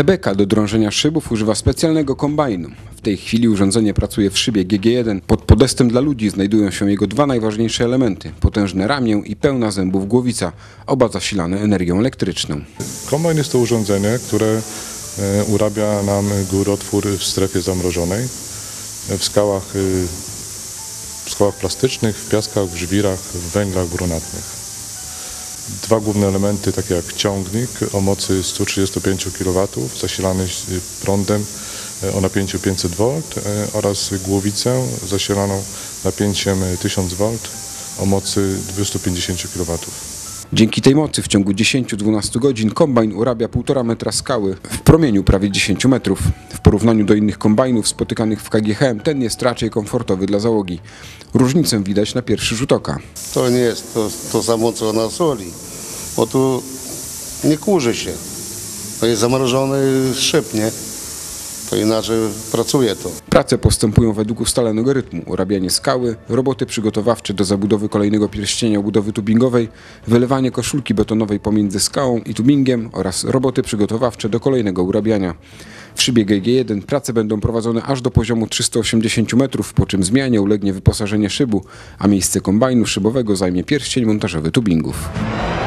Beka do drążenia szybów używa specjalnego kombajnu. W tej chwili urządzenie pracuje w szybie GG1. Pod podestem dla ludzi znajdują się jego dwa najważniejsze elementy. Potężne ramię i pełna zębów głowica, oba zasilane energią elektryczną. Kombajn jest to urządzenie, które urabia nam górotwór w strefie zamrożonej, w skałach plastycznych, w piaskach, w żwirach, w węglach brunatnych. Dwa główne elementy, takie jak ciągnik o mocy 135 kW, zasilany prądem o napięciu 500 V oraz głowicę zasilaną napięciem 1000 V o mocy 250 kW. Dzięki tej mocy w ciągu 10-12 godzin kombajn urabia 1,5 metra skały w promieniu prawie 10 metrów. W porównaniu do innych kombajnów spotykanych w KGHM ten jest raczej komfortowy dla załogi. Różnicę widać na pierwszy rzut oka. To nie jest to samo co na soli, bo tu nie kurzy się. To jest zamrożony szyb, nie? To inaczej pracuje to. Prace postępują według ustalonego rytmu. Urabianie skały, roboty przygotowawcze do zabudowy kolejnego pierścienia budowy tubingowej, wylewanie koszulki betonowej pomiędzy skałą i tubingiem oraz roboty przygotowawcze do kolejnego urabiania. W szybie GG1 prace będą prowadzone aż do poziomu 380 metrów, po czym zmianie ulegnie wyposażenie szybu, a miejsce kombajnu szybowego zajmie pierścień montażowy tubingów.